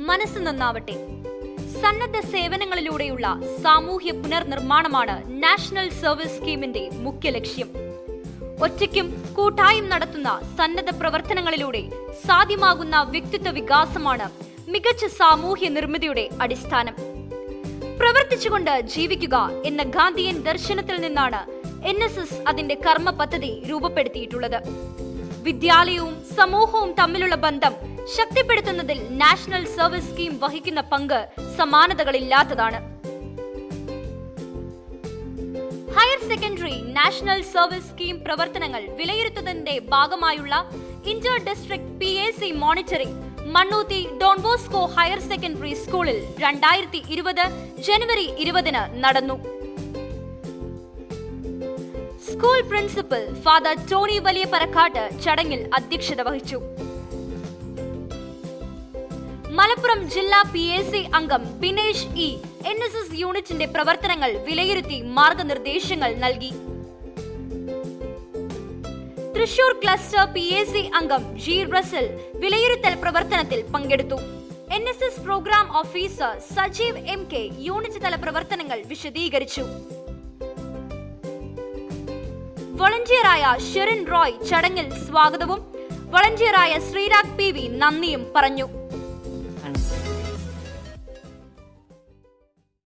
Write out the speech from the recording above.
മനസ്സ് നന്നാവട്ടെ. സന്നദ്ധ സേവനങ്ങളിലൂടെയുള്ള സാമൂഹ്യ പുനർനിർമ്മാണമാണ് നാഷണൽ സർവീസ് സ്കീമിന്റെ മുഖ്യ ലക്ഷ്യം. ഒറ്റയ്ക്കും കൂട്ടായും നടത്തുന്ന സന്നദ്ധ പ്രവർത്തനങ്ങളിലൂടെ സാധ്യമാകുന്ന വ്യക്തിത്വ വികാസമാണ് മികച്ച സാമൂഹ്യ നിർമ്മിതിയുടെ അടിസ്ഥാനം. പ്രവർത്തിച്ചുകൊണ്ട് ജീവിക്കുക എന്ന ഗാന്ധിയൻ ദർശനത്തിൽ നിന്നാണ് NSS അതിന്റെ കർമ്മ പദ്ധതി രൂപപ്പെടുത്തിയിട്ടുള്ളത്. വിദ്യാലയവും സമൂഹവും തമ്മിലുള്ള ബന്ധം ശക്തിപ്പെടുത്തുന്നതിൽ നാഷണൽ സർവീസ് സ്കീം വഹിക്കുന്ന പങ്ക് സമാനതകളില്ലാത്തതാണ്. Higher secondary national service scheme പ്രവർത്തനങ്ങൾ വിലയിരുത്തുന്നതിന്റെ ഭാഗമായുള്ള inter district PAC monitoring Mannuthy Don Bosco higher secondary സ്കൂളിൽ 2020 ജനുവരി 20 നടന്നു. സ്കൂൾ പ്രിൻസിപ്പൽ ഫാദർ ടോണി വലിയ പറക്കാട്ട് ചടങ്ങിൽ അധ്യക്ഷത വഹിച്ചു. മലപ്പുറം ജില്ലാ PAC അംഗം ബിനേഷ് NSS യൂണിറ്റിന്റെ പ്രവർത്തനങ്ങൾ വിലയിരുത്തി മാർഗനിർദ്ദേശങ്ങൾ നൽകി. തൃശൂർ ക്ലസ്റ്റർ PAC അംഗം G റസൽ വിലയിരുത്തൽ പ്രവർത്തനത്തിൽ പങ്കെടുത്തു. NSS programme officer Sajeev MK unit തല പ്രവർത്തനങ്ങൾ വിശദീകരിച്ചു. വോളണ്ടിയറായ ഷെറിൻ റോയ് ചടങ്ങിൽ സ്വാഗതവും വോളണ്ടിയറായ ശ്രീരാഗ് PV നന്ദിയും പറഞ്ഞു.